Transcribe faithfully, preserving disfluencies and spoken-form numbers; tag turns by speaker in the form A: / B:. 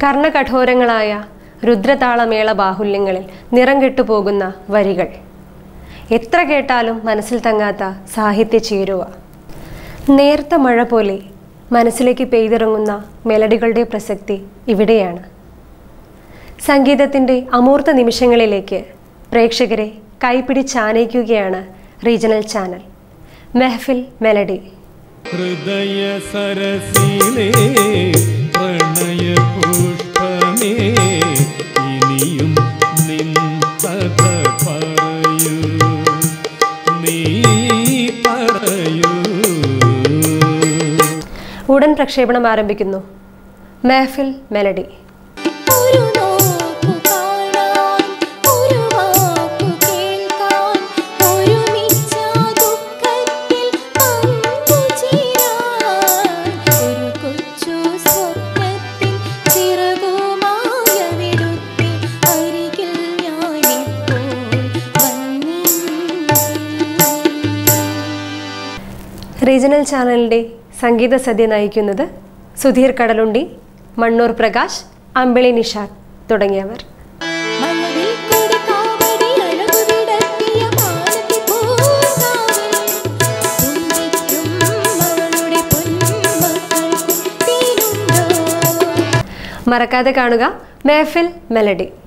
A: കർണകഠോരങ്ങളായ രുദ്രതാളമേള ബാഹുല്യങ്ങളിൽ നിറം കെട്ടുപോകുന്ന വരികൾ, എത്ര കേട്ടാലും മനസ്സിൽ തങ്ങാത്ത സാഹിത്യ ചേരുവ. നേർത്ത മഴ പോലെ മനസ്സിലേക്ക് പെയ്തിറങ്ങുന്ന മെലഡികളുടെ പ്രസക്തി ഇവിടെയാണ്. സംഗീതത്തിൻ്റെ അമൂർത്ത നിമിഷങ്ങളിലേക്ക് പ്രേക്ഷകരെ കൈപിടിച്ചാനയിക്കുകയാണ് റീജിയണൽ ചാനൽ മെഹ്ഫിൽ മെലഡി.
B: ഹൃദയ സരസിലേ പ്രണയ പുഷ്പമേ ഇനിയും നിൻ കഥ പറയൂ, നീ പറയൂ.
A: ഉടൻ പ്രക്ഷേപണം ആരംഭിക്കുന്നു മെഹ്ഫിൽ മെലഡി. റീജിയണൽ ചാനലിൻ്റെ സംഗീത സദ്യ നയിക്കുന്നത് സുധീർ കടലുണ്ടി, മണ്ണൂർ പ്രകാശ്, അമ്പിളി നിഷാദ് തുടങ്ങിയവർ. മറക്കാതെ കാണുക മെഹ്ഫിൽ മെലഡി.